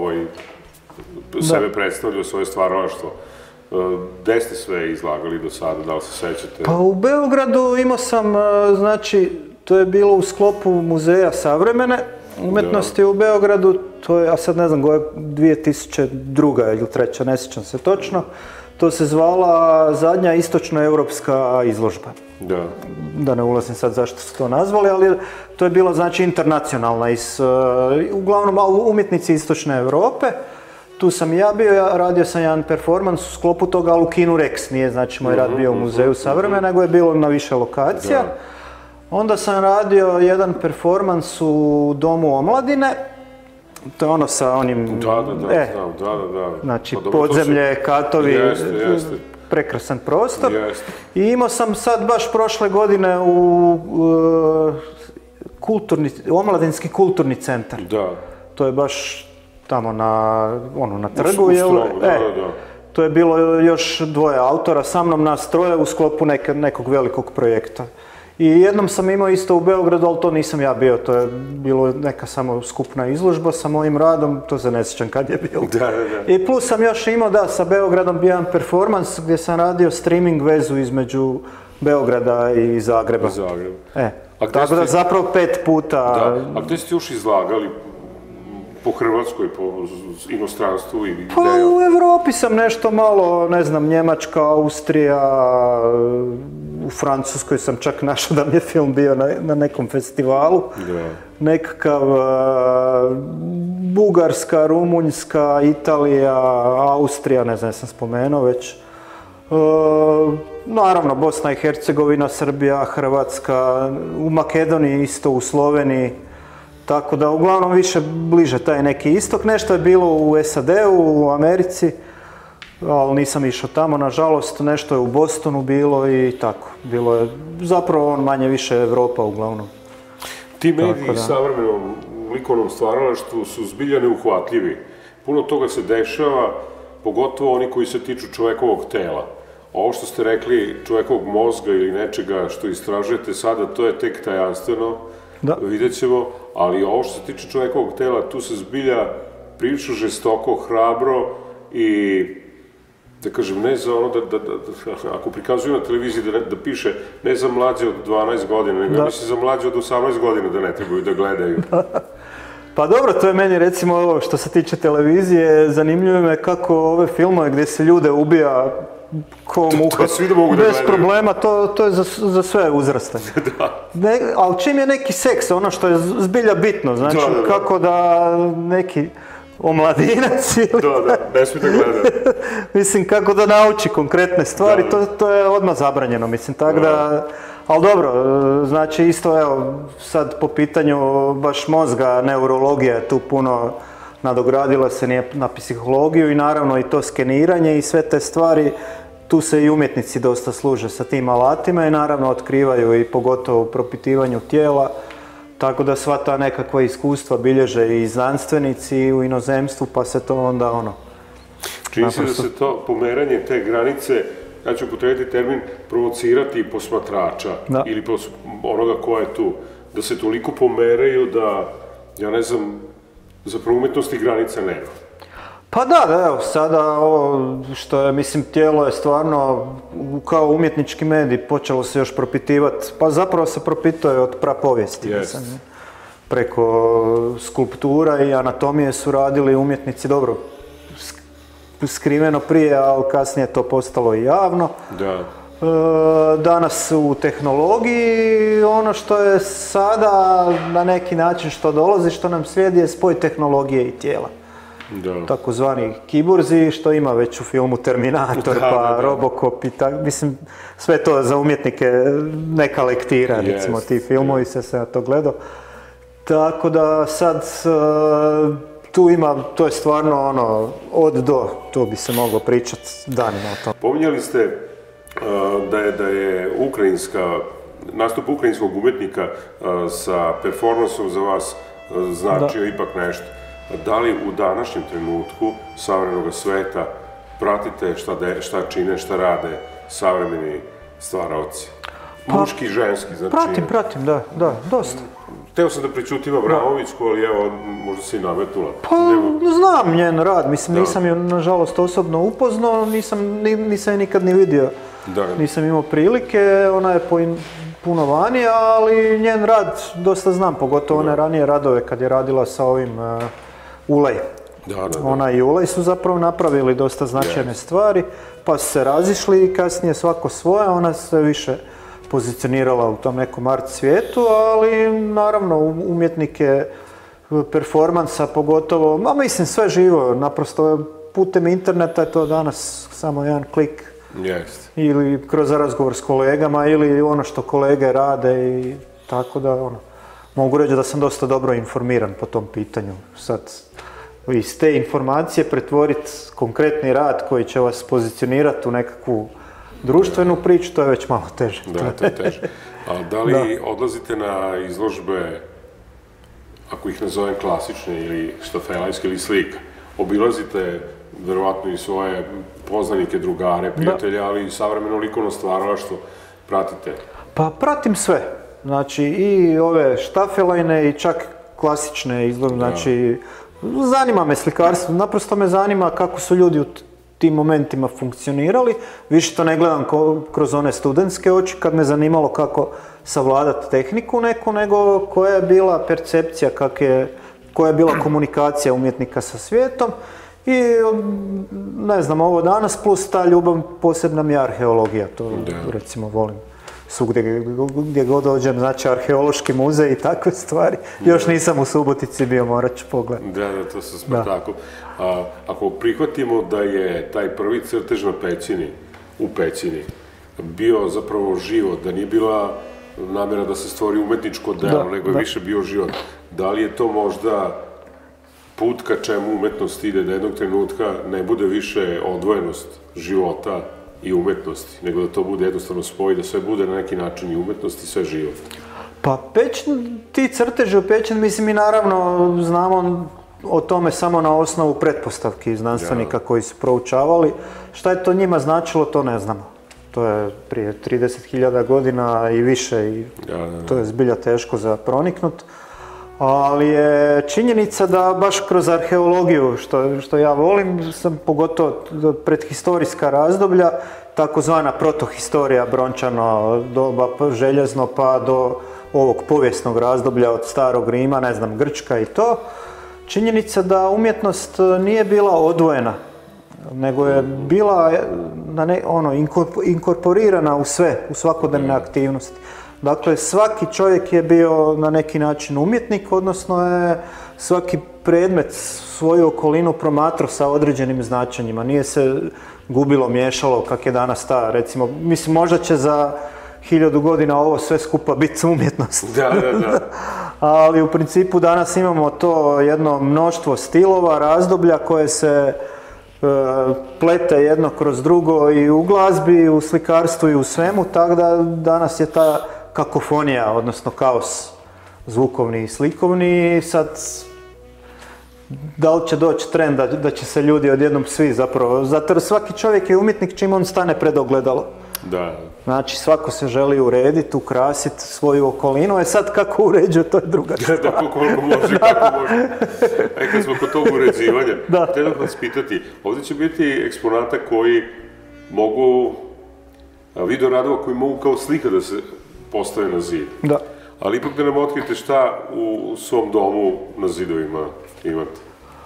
sebe predstavljali svoje stvaralaštvo. Gde ste sve izlagali do sada, da li se sećate? Pa u Beogradu imao sam, znači, to je bilo u sklopu Muzeja savremene umjetnosti u Beogradu, to je, a sad ne znam, 2002. ili 2003. ne sjećam se točno. To se zvala zadnja istočnoevropska izložba. Da ne ulazim sad zašto su to nazvali, ali to je bila, znači, internacionalna, uglavnom umjetnici istočne Europe. Tu sam i ja bio, radio sam jedan performans u sklopu toga, ali u kinu Rex, nije, znači, moj rad bio u Muzeju savremene, nego je bilo na više lokacija. Onda sam radio jedan performans u Domu omladine, to je ono sa onim... Znači, podzemlje, katovi, prekrasan prostor. I imao sam sad baš prošle godine u omladinski kulturni centar. To je baš tamo na trgu. To je bilo još dvoje autora, sa mnom nas troje u sklopu nekog velikog projekta. I jednom sam imao isto u Beogradu, ali to nisam ja bio, to je bilo neka samo skupna izložba sa mojim radom, to se ne sjećam kad je bilo. I plus sam još imao, sa Beogradom bio jedan performans gdje sam radio streaming vezu između Beograda i Zagreba. Tako da zapravo 5 puta... A gdje ste još izlagali? Po Hrvatskoj, po inostranstvu? Pa u Evropi sam nešto malo, ne znam, Njemačka, Austrija, u Francuskoj sam čak našao da mi je film bio na nekom festivalu. Nekakav Bugarska, Rumunjska, Italija, Austrija, ne znam, sam spomenuo već. Naravno, Bosna i Hercegovina, Srbija, Hrvatska, u Makedoniji isto, u Sloveniji. Tako da, uglavnom, više bliže taj neki istok. Nešto je bilo u SAD-u, u Americi, ali nisam išao tamo, nažalost. Nešto je u Bostonu bilo i tako. Bilo je zapravo manje više Evropa, uglavnom. Ti mediji savremenom likovnom stvaralaštvu su zbilja neuhvatljivi. Puno toga se dešava, pogotovo oni koji se tiču čovekovog tela. Ovo što ste rekli, čovekovog mozga ili nečega što istražujete sada, to je tek tajanstveno. Vidjet ćemo, ali ovo što se tiče čovekovog tela, tu se zbilja prilično žestoko, hrabro i, da kažem, ne za ono ako prikazuju na televiziji da piše ne za mlađe od 12 godina, nego mislim za mlađe od 18 godina da ne trebaju da gledaju. Pa dobro, to je meni, recimo, ovo što se tiče televizije, zanimljivo me kako ove filmove gdje se ljude ubija ko muhe, bez problema, to je za sve uzraste. Ali čim je neki seks, ono što je zbilja bitno, znači kako da neki omladinac ili... ne smijete gledati. Mislim, kako da nauči konkretne stvari, to je odmah zabranjeno, mislim, tako da... Ali dobro, znači isto, evo, sad po pitanju baš mozga, neurologija je tu puno nadogradila se na psihologiju i naravno i to skeniranje i sve te stvari, tu se i umjetnici dosta služe sa tim alatima i naravno otkrivaju i pogotovo u propitivanju tijela, tako da sva ta nekakva iskustva bilježe i znanstvenici u inozemstvu, pa se to onda Čini se da se to pomeranje te granice, ja ću upotrijebiti termin, provocirati posmatrača ili onoga ko je tu, da se toliko pomeraju da, ja ne znam, zapravo umjetnosti granica nema. Pa da, evo, sada ovo što je, mislim, tijelo je stvarno kao umjetnički medij, počelo se još propitivati, pa zapravo se propituje od prapovijesti, mislim, preko skulptura i anatomije su radili umjetnici, dobro, skriveno prije, ali kasnije je to postalo i javno. danas u tehnologiji, ono što je sada na neki način što dolazi, što nam slijedi je spoj tehnologije i tijela. Takozvani kiburzi, što ima već u filmu Terminator, Robocop i tako. Mislim, sve to za umjetnike neka lektira, recimo ti filmovi se na to gledao. Tako da sad tu ima, to je stvarno ono, od do, tu bi se moglo pričati danima o tom. Pominjali ste da je nastup ukrajinskog umjetnika sa performansom za vas značio ipak nešto. Da li u današnjem trenutku savremenog sveta pratite šta čine, šta rade savremeni stvaraoci? Muški i ženski, znači... Pratim, da, dosta. Hteo sam da pričutim Abramovićku, ali evo, možda si nametnula. Pa, znam njen rad, mislim, nisam ju, nažalost, osobno upoznao, nisam je nikad ni vidio. Nisam imao prilike, ona je puno vanija, ali njen rad dosta znam, pogotovo one ranije radove kad je radila sa ovim Ulaj. Ona i Ulaj su zapravo napravili dosta značajne stvari, pa su se razišli i kasnije svako svoje, ona se više pozicionirala u tom nekom art svijetu, ali naravno umjetnike performansa pogotovo, mislim sve živo, naprosto putem interneta je to danas samo jedan klik. Ili kroz razgovor s kolegama ili ono što kolege rade i tako da mogu reći da sam dosta dobro informiran po tom pitanju. Sad iz te informacije pretvoriti konkretni rad koji će vas pozicionirati u nekakvu društvenu priču, to je već malo teže. Da, to je teže. A da li odlazite na izložbe, ako ih nazovem klasične ili štafelajske ili slika, obilazite verovatno i svoje poznanike, drugare, prijatelje, ali i savremeno likovno stvaralaštvo pratite? Pa pratim sve. Znači i ove štafelajne i čak klasične izložbe. Znači, zanima me slikarstvo, naprosto me zanima kako su ljudi u tim momentima funkcionirali. Više to ne gledam kroz one studentske oči, kad me zanimalo kako savladati tehniku neku, nego koja je bila percepcija, koja je bila komunikacija umjetnika sa svijetom. I, ne znam, ovo danas plus ta ljubav, posebna mi je arheologija, to recimo volim. Svugdje gdje god dođem, znači arheološki muzej i takve stvari. Još nisam u Subotici bio, morat ću pogledati. Da, to su spektakl. Ako prihvatimo da je taj prvi crtež u pećini bio zapravo život, da nije bila namjera da se stvori umetničko delo, nego je više bio život, da li je to možda put ka čemu umetnost ide, da jednog trenutka ne bude više odvojenost života i umetnosti, nego da to bude jednostavno spoj, da sve bude na neki način i umetnost i sve život? Pa ti crteži u pećini, mislim, mi naravno znamo o tome samo na osnovu pretpostavki znanstvenika koji su proučavali. Šta je to njima značilo, to ne znamo. To je prije 30.000 godina i više i to je zbilja teško za proniknut. Ali je činjenica da baš kroz arheologiju, što ja volim, sam pogotovo predhistorijska razdoblja, takozvana protohistorija, brončano doba, željezno, pa do ovog povijesnog razdoblja od starog Rima, ne znam, Grčka i to. Činjenica da umjetnost nije bila odvojena, nego je bila inkorporirana u sve, u svakodnevne aktivnosti. Dakle, svaki čovjek je bio na neki način umjetnik, odnosno je svaki predmet svoju okolinu promatrao sa određenim značenjima. Nije se gubilo, miješalo kak je danas ta, recimo, mislim, možda će za 1000 godina ovo sve skupa biti umjetnost. Da. Ali u principu danas imamo to jedno mnoštvo stilova, razdoblja koje se plete jedno kroz drugo i u glazbi, i u slikarstvu i u svemu, tako da danas je ta kakofonija, odnosno kaos zvukovni i slikovni. Sad, da li će doći trend da će se ljudi odjednom svi zapravo, zato jer svaki čovjek je umjetnik čim on stane pred ogledalo. Da. Znači, svako se želi urediti, ukrasiti svoju okolinu, sad kako uređuje, to je druga stvar. Da, koliko može, kako može. Kad smo kod tog uređivanja, htio da vas pitati, ovdje će biti eksponata koji mogu, videoradova koji mogu kao slika da se postave na zid. Da. Ali ipak da nam otkrite šta u svom domu na zidovima imate.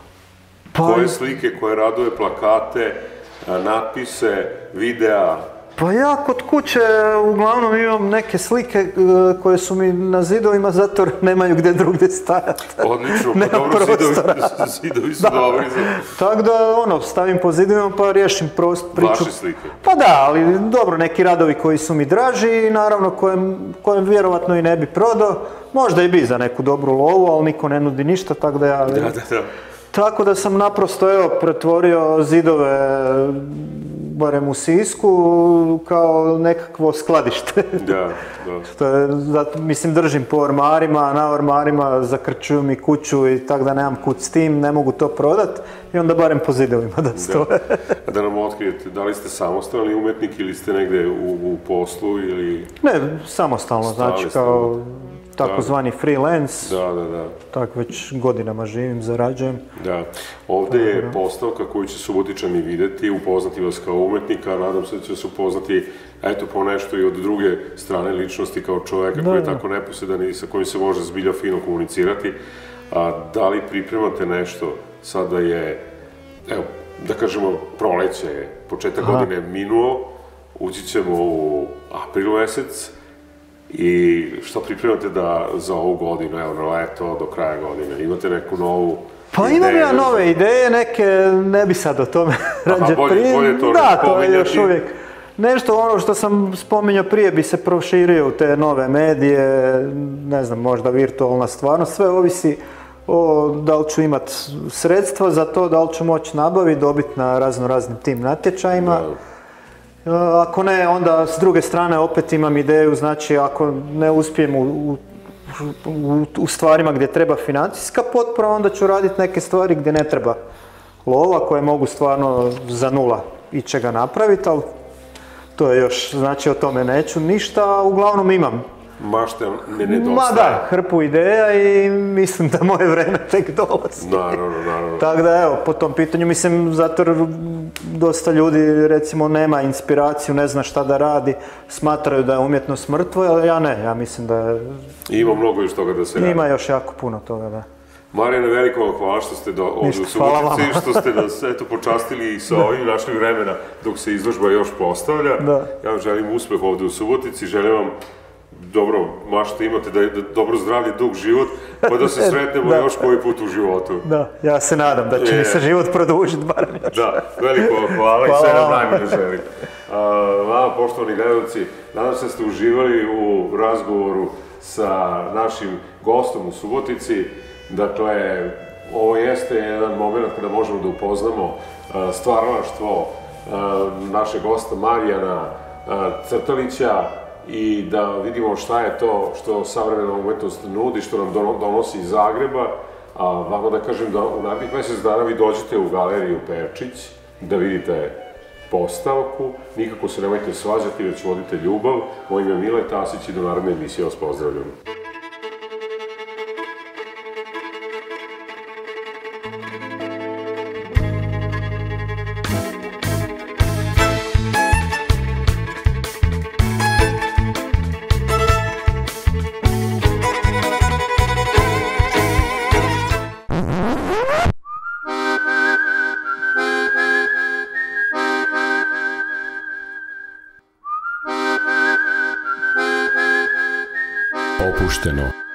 Koje slike, koje radove, plakate, natpise, videa, Pa ja kod kuće uglavnom imam neke slike koje su mi na zidovima, zato nemaju gdje drugdje stajati. Odlično, pa dobro, zidovi su dobri za... Tako da, stavim po zidovima pa riješim priču. Vaše slike? Pa da, ali dobro, neki radovi koji su mi draži i naravno kojem vjerovatno i ne bi prodao. Možda i bi za neku dobru lovu, ali niko ne nudi ništa, tako da ja... Da. Tako da sam naprosto, pretvorio zidove, barem u Sisku, kao nekakvo skladište. Da. Zato, mislim, držim po ormarima, na ormarima zakrčuju mi kuću i tako da nemam kud s tim, ne mogu to prodat i onda barem po zidovima da stoje. Da nam otkrijete, da li ste samostalni umetnik ili ste negde u poslu ili... Ne, samostalno, znači kao takozvani freelance. Da. Tako već godinama živim, zarađujem. Da. Ovdje je postavka koju će Subotičani vidjeti, upoznati vas kao umetnika, nadam se da će se upoznati po nešto i od druge strane ličnosti kao čovjeka koji je tako neposredan i sa kojim se može zbilja fino komunicirati. Da li pripremate nešto? Sada je, da kažemo, proleće je, početak godine minuo, ući ćemo u april mesec. I što pripremate za ovu godinu, na leto, do kraja godine? Imate neku novu ideju? Pa imam ja nove ideje, neke, ne bi sad o tome rađe prije. Bolje to da, to je još uvijek. Nešto ono što sam spominjao prije bi se proširio u te nove medije, ne znam, možda virtualna stvarnost, sve ovisi o da li ću imati sredstva za to, da li ću moći nabaviti, dobiti na raznim tim natječajima. Ako ne, onda s druge strane opet imam ideju, znači ako ne uspijem u stvarima gdje treba financijska potpora, onda ću raditi neke stvari gdje ne treba lova, koje mogu stvarno za nula ičega napraviti, ali to je još, znači o tome neću ništa, a uglavnom imam. Mašte ne nedostaje. Ma da, hrpu ideja i mislim da moje vreme tek dolazi. Naravno. Tako da, po tom pitanju, mislim, zato dosta ljudi, recimo, nema inspiraciju, ne zna šta da radi, smatraju da je umjetnost mrtvo, ali ja ne, ja mislim da je... Ima mnogo još toga da se radi. Ima još jako puno toga, da. Marijane, veliko vam hvala što ste ovdje u Subotici, što ste nas počastili i sa ovim našli vremena dok se izložba još postavlja. Ja vam želim uspeh ovdje u Subotici, želim vam dobro mašte imate, da dobro zdravlje, dug život, pa da se sretnemo još koji put u životu. Da, ja se nadam da će mi se život produžiti barem još. Da, veliko hvala i sve nam najbolje želim. Vama, poštovani gledalci, nadam se da ste uživali u razgovoru sa našim gostom u Subotici. Dakle, ovo jeste jedan moment kada možemo da upoznamo stvaralaštvo našeg gosta Marijana Crtalića i da vidimo šta je to što savremena umetnost nudi, što nam donosi iz Zagreba. Vama da kažem da u narednih mjesec dana vi dođete u galeriju Perčić da vidite postavku. Nikako se nemojte svađati, već vodite ljubav. Moje ime je Mile Tasić i do naredne emisije vas pozdravljam. Opušteno.